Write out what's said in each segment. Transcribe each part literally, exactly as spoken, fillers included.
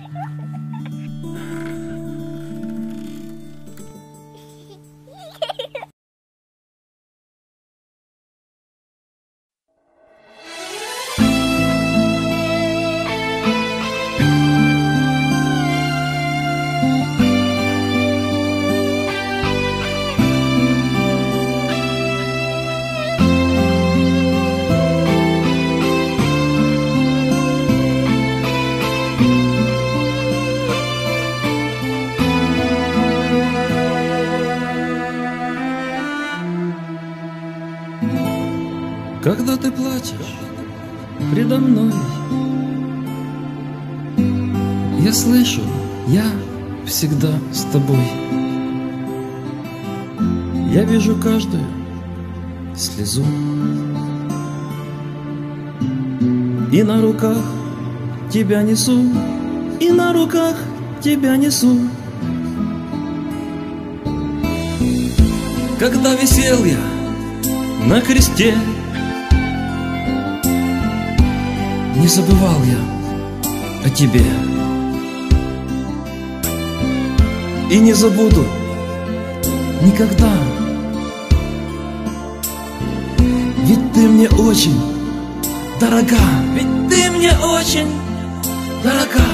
Когда ты плачешь предо мной, я слышу, я всегда с тобой. Я вижу каждую слезу, и на руках тебя несу, и на руках тебя несу. Когда висел я на кресте, не забывал я о тебе, и не забуду никогда. Ведь ты мне очень дорога, ведь ты мне очень дорога.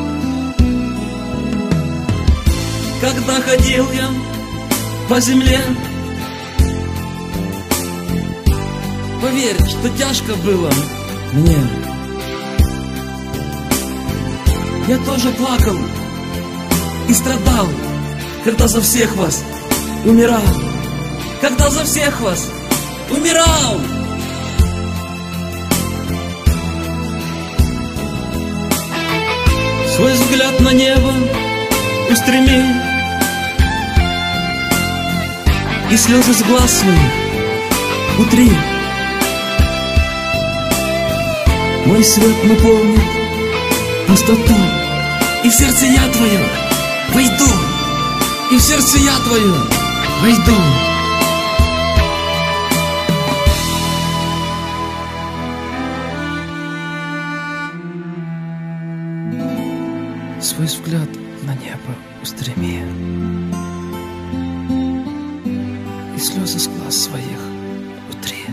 Когда ходил я по земле, поверь, что тяжко было мне. Я тоже плакал и страдал, когда за всех вас умирал, когда за всех вас умирал. Свой взгляд на небо устреми, и слезы с глаз своих утри. Мой свет наполнит пустоту, и в сердце я твое войду, и в сердце я твое войду. Свой взгляд на небо устреми, и слезы с глаз своих утри.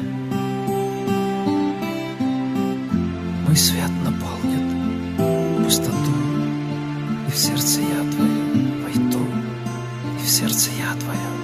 Мой свет наполнит пустоту, и в сердце я твое войду, и в сердце я твое